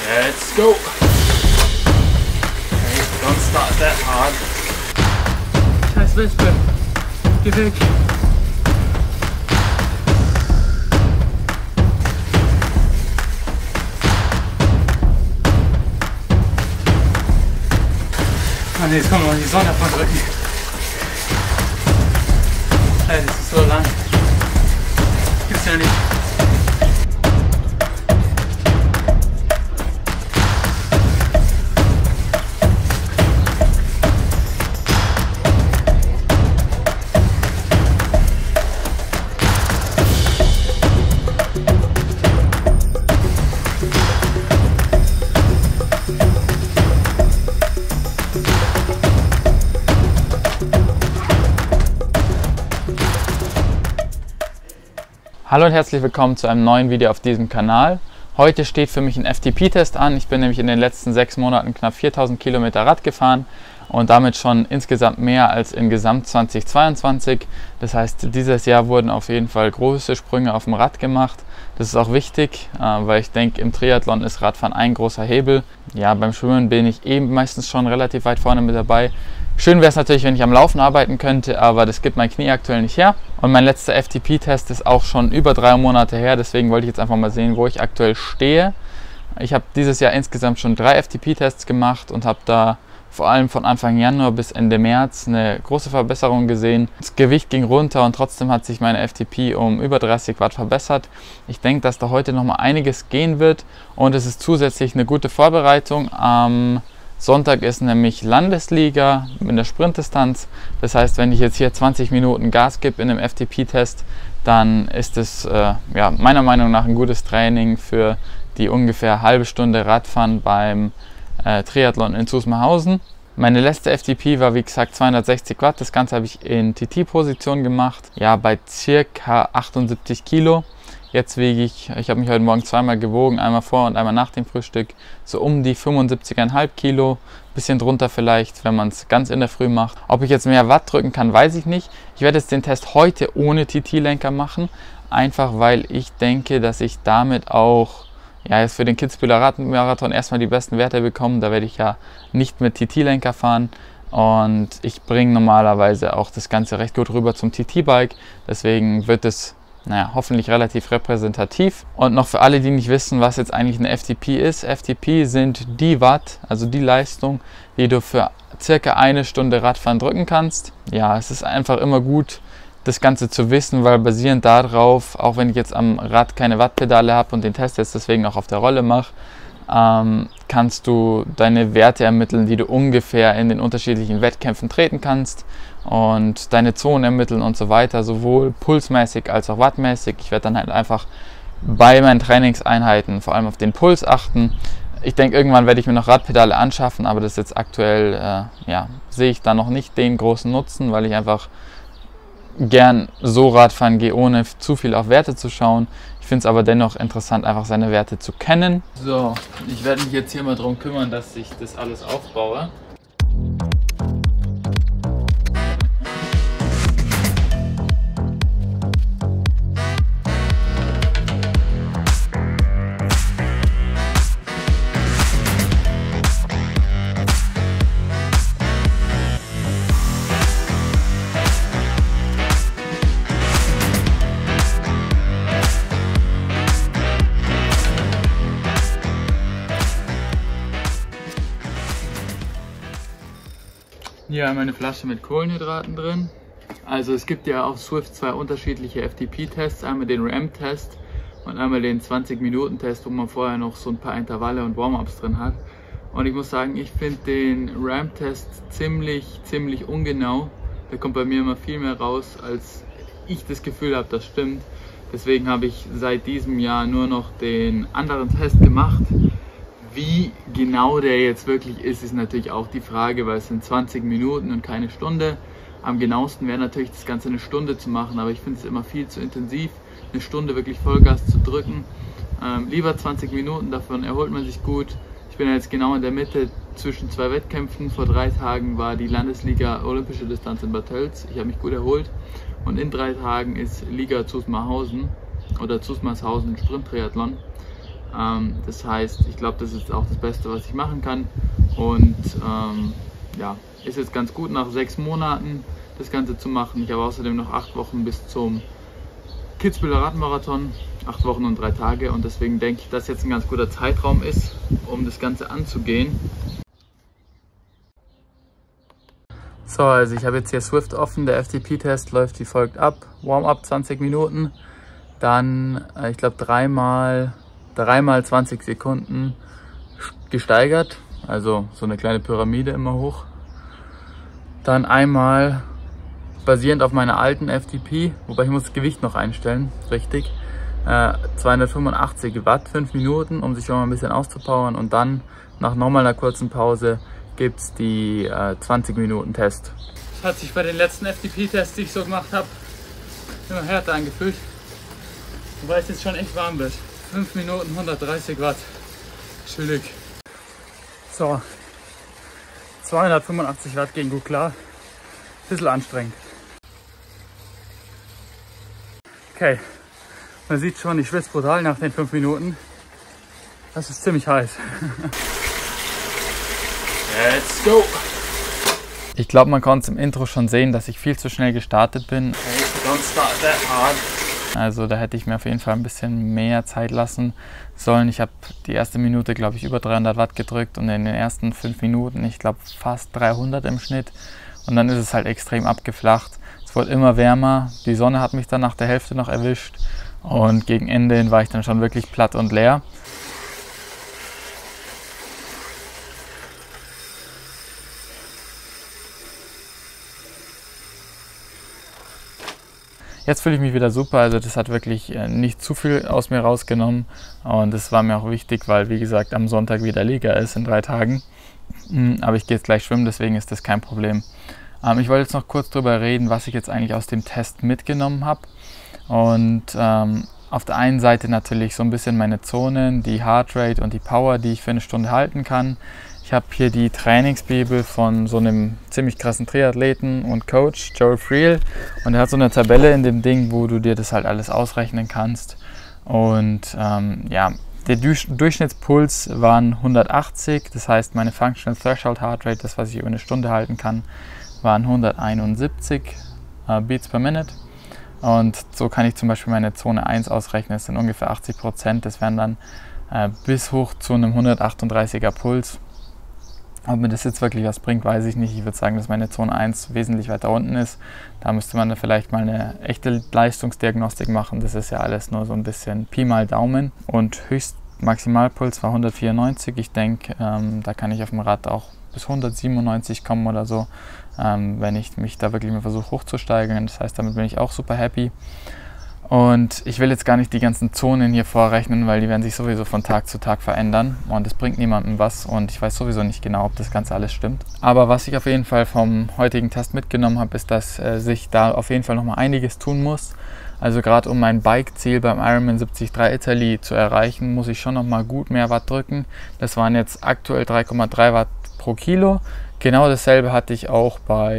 Let's go! Okay, don't start that hard. Scheiß Wespe! Geh weg! Oh ne, jetzt kommt noch die Sonne von drücken. Ey, das ist so lang. Gibt's ja nicht. Hallo und herzlich willkommen zu einem neuen Video auf diesem Kanal. Heute steht für mich ein FTP-Test an. Ich bin nämlich in den letzten 6 Monaten knapp 4000 Kilometer Rad gefahren und damit schon insgesamt mehr als in Gesamt 2022. Das heißt, dieses Jahr wurden auf jeden Fall große Sprünge auf dem Rad gemacht. Das ist auch wichtig, weil ich denke, im Triathlon ist Radfahren ein großer Hebel. Ja, beim Schwimmen bin ich eben meistens schon relativ weit vorne mit dabei. Schön wäre es natürlich, wenn ich am Laufen arbeiten könnte, aber das gibt mein Knie aktuell nicht her. Und mein letzter FTP-Test ist auch schon über 3 Monate her, deswegen wollte ich jetzt einfach mal sehen, wo ich aktuell stehe. Ich habe dieses Jahr insgesamt schon 3 FTP-Tests gemacht und habe da vor allem von Anfang Januar bis Ende März eine große Verbesserung gesehen. Das Gewicht ging runter und trotzdem hat sich meine FTP um über 30 Watt verbessert. Ich denke, dass da heute nochmal einiges gehen wird und es ist zusätzlich eine gute Vorbereitung. Am Sonntag ist nämlich Landesliga in der Sprintdistanz. Das heißt, wenn ich jetzt hier 20 Minuten Gas gebe in einem FTP-Test, dann ist es ja, meiner Meinung nach ein gutes Training für die ungefähr halbe Stunde Radfahren beim Triathlon in Zusmarshausen. Meine letzte FTP war wie gesagt 260 Watt. Das Ganze habe ich in TT-Position gemacht, ja, bei circa 78 Kilo. Jetzt wiege ich habe mich heute Morgen zweimal gewogen, einmal vor und einmal nach dem Frühstück, so um die 75,5 Kilo, bisschen drunter vielleicht, wenn man es ganz in der Früh macht. Ob ich jetzt mehr Watt drücken kann, weiß ich nicht. Ich werde jetzt den Test heute ohne TT-Lenker machen, einfach weil ich denke, dass ich damit auch jetzt für den Kitzbüheler Radmarathon erstmal die besten Werte bekomme. Da werde ich ja nicht mit TT-Lenker fahren. Und ich bringe normalerweise auch das Ganze recht gut rüber zum TT-Bike. Deswegen wird es hoffentlich relativ repräsentativ. Und noch für alle, die nicht wissen, was jetzt eigentlich eine FTP ist. FTP sind die Watt, also die Leistung, die du für circa 1 Stunde Radfahren drücken kannst. Ja, es ist einfach immer gut, das Ganze zu wissen, weil basierend darauf, auch wenn ich jetzt am Rad keine Wattpedale habe und den Test jetzt deswegen auch auf der Rolle mache, kannst du deine Werte ermitteln, die du ungefähr in den unterschiedlichen Wettkämpfen treten kannst und deine Zonen ermitteln und so weiter, sowohl pulsmäßig als auch wattmäßig. Ich werde dann halt einfach bei meinen Trainingseinheiten vor allem auf den Puls achten. Ich denke, irgendwann werde ich mir noch Radpedale anschaffen, aber das ist jetzt aktuell, sehe ich da noch nicht den großen Nutzen, weil ich einfach gern so Radfahren gehe, ohne zu viel auf Werte zu schauen. Ich finde es aber dennoch interessant, einfach seine Werte zu kennen. So, ich werde mich jetzt hier mal darum kümmern, dass ich das alles aufbaue. Hier haben wir eine Flasche mit Kohlenhydraten drin. Also es gibt ja auf Zwift 2 unterschiedliche FTP-Tests, einmal den RAM-Test und einmal den 20-Minuten-Test, wo man vorher noch so ein paar Intervalle und Warm-Ups drin hat. Und ich muss sagen, ich finde den RAM-Test ziemlich ungenau. Da kommt bei mir immer viel mehr raus, als ich das Gefühl habe, das stimmt. Deswegen habe ich seit diesem Jahr nur noch den anderen Test gemacht. Wie genau der jetzt wirklich ist natürlich auch die Frage, weil es sind 20 Minuten und keine Stunde. Am genauesten wäre natürlich das Ganze eine Stunde zu machen, aber ich finde es immer viel zu intensiv, eine Stunde wirklich Vollgas zu drücken. Lieber 20 Minuten, davon erholt man sich gut. Ich bin jetzt genau in der Mitte zwischen 2 Wettkämpfen. Vor 3 Tagen war die Landesliga Olympische Distanz in Bad Tölz. Ich habe mich gut erholt. Und in 3 Tagen ist Liga Zusmarshausen oder Zusmarshausen Sprint-Triathlon. Das heißt, ich glaube, das ist auch das Beste, was ich machen kann. Und ja, ist jetzt ganz gut nach 6 Monaten das Ganze zu machen. Ich habe außerdem noch 8 Wochen bis zum Kitzbüheler Radmarathon, 8 Wochen und 3 Tage, und deswegen denke ich, dass jetzt ein ganz guter Zeitraum ist, um das Ganze anzugehen. So, also ich habe jetzt hier Zwift offen, der FTP-Test läuft wie folgt ab. Warm-up 20 Minuten, dann ich glaube dreimal 20 Sekunden gesteigert, also so eine kleine Pyramide immer hoch. Dann einmal basierend auf meiner alten FTP, wobei ich muss das Gewicht noch einstellen, richtig, 285 Watt, 5 Minuten, um sich schon mal ein bisschen auszupowern, und dann nach nochmal einer kurzen Pause gibt es die 20 Minuten Test. Das hat sich bei den letzten FTP-Tests, die ich so gemacht habe, immer härter angefühlt, wobei es jetzt schon echt warm wird. 5 Minuten 130 Watt, chillig. So, 285 Watt gehen gut klar, bisschen anstrengend. Okay, man sieht schon, ich schwitze brutal nach den 5 Minuten. Das ist ziemlich heiß. Let's go! Ich glaube, man konnte es im Intro schon sehen, dass ich viel zu schnell gestartet bin. Don't start that hard. Also da hätte ich mir auf jeden Fall ein bisschen mehr Zeit lassen sollen. Ich habe die erste Minute, glaube ich, über 300 Watt gedrückt und in den ersten 5 Minuten, ich glaube, fast 300 im Schnitt. Und dann ist es halt extrem abgeflacht. Es wurde immer wärmer, die Sonne hat mich dann nach der Hälfte noch erwischt und gegen Ende hin war ich dann schon wirklich platt und leer. Jetzt fühle ich mich wieder super, also das hat wirklich nicht zu viel aus mir rausgenommen, und das war mir auch wichtig, weil wie gesagt am Sonntag wieder Liga ist in 3 Tagen. Aber ich gehe jetzt gleich schwimmen, deswegen ist das kein Problem. Ich wollte jetzt noch kurz darüber reden, was ich jetzt eigentlich aus dem Test mitgenommen habe. Und auf der einen Seite natürlich so ein bisschen meine Zonen, die Heartrate und die Power, die ich für eine Stunde halten kann. Ich habe hier die Trainingsbibel von so einem ziemlich krassen Triathleten und Coach, Joel Friel. Und er hat so eine Tabelle in dem Ding, wo du dir das halt alles ausrechnen kannst. Und ja, der Durchschnittspuls waren 180, das heißt meine Functional Threshold Heart Rate, das was ich über eine Stunde halten kann, waren 171 Beats per Minute. Und so kann ich zum Beispiel meine Zone 1 ausrechnen, das sind ungefähr 80%, das wären dann bis hoch zu einem 138er Puls. Ob mir das jetzt wirklich was bringt, weiß ich nicht. Ich würde sagen, dass meine Zone 1 wesentlich weiter unten ist. Da müsste man dann vielleicht mal eine echte Leistungsdiagnostik machen. Das ist ja alles nur so ein bisschen Pi mal Daumen. Und Höchstmaximalpuls war 194. Ich denke, da kann ich auf dem Rad auch bis 197 kommen oder so, wenn ich mich da wirklich mal versuche hochzusteigern. Das heißt, damit bin ich auch super happy. Und ich will jetzt gar nicht die ganzen Zonen hier vorrechnen, weil die werden sich sowieso von Tag zu Tag verändern und es bringt niemandem was, und ich weiß sowieso nicht genau, ob das Ganze alles stimmt. Aber was ich auf jeden Fall vom heutigen Test mitgenommen habe, ist, dass sich da auf jeden Fall nochmal einiges tun muss. Also gerade um mein Bike-Ziel beim Ironman 73 Italy zu erreichen, muss ich schon nochmal gut mehr Watt drücken. Das waren jetzt aktuell 3,3 Watt pro Kilo. Genau dasselbe hatte ich auch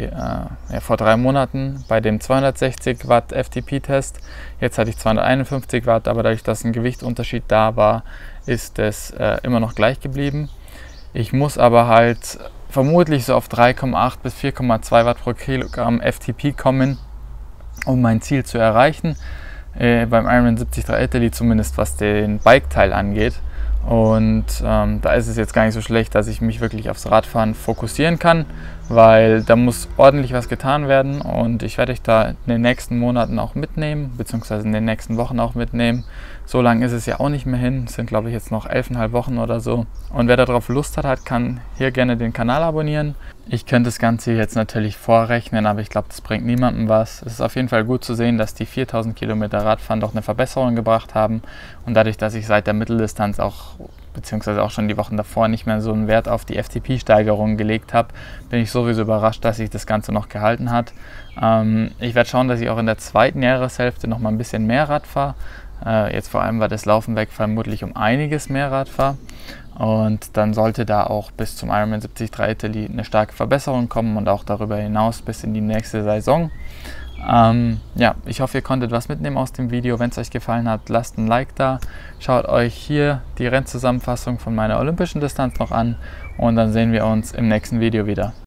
vor 3 Monaten bei dem 260 Watt FTP-Test. Jetzt hatte ich 251 Watt, aber dadurch, dass ein Gewichtsunterschied da war, ist es immer noch gleich geblieben. Ich muss aber halt vermutlich so auf 3,8 bis 4,2 Watt pro Kilogramm FTP kommen, um mein Ziel zu erreichen. Beim Ironman 73 Italy zumindest, was den Bike-Teil angeht. Und da ist es jetzt gar nicht so schlecht, dass ich mich wirklich aufs Radfahren fokussieren kann, weil da muss ordentlich was getan werden, und ich werde euch da in den nächsten Monaten auch mitnehmen, beziehungsweise in den nächsten Wochen auch mitnehmen. So lange ist es ja auch nicht mehr hin, es sind glaube ich jetzt noch 11,5 Wochen oder so. Und wer darauf Lust hat, kann hier gerne den Kanal abonnieren. Ich könnte das Ganze jetzt natürlich vorrechnen, aber ich glaube, das bringt niemandem was. Es ist auf jeden Fall gut zu sehen, dass die 4000 Kilometer Radfahren doch eine Verbesserung gebracht haben, und dadurch, dass ich seit der Mitteldistanz auch, beziehungsweise auch schon die Wochen davor, nicht mehr so einen Wert auf die FTP-Steigerung gelegt habe, bin ich sowieso überrascht, dass sich das Ganze noch gehalten hat. Ich werde schauen, dass ich auch in der zweiten Jahreshälfte noch mal ein bisschen mehr Rad fahre. Jetzt vor allem, weil das Laufen weg vermutlich um einiges mehr Rad fahre. Und dann sollte da auch bis zum Ironman 73 Italy eine starke Verbesserung kommen und auch darüber hinaus bis in die nächste Saison. Ja, ich hoffe, ihr konntet was mitnehmen aus dem Video. Wenn es euch gefallen hat, lasst ein Like da. Schaut euch hier die Rennzusammenfassung von meiner olympischen Distanz noch an und dann sehen wir uns im nächsten Video wieder.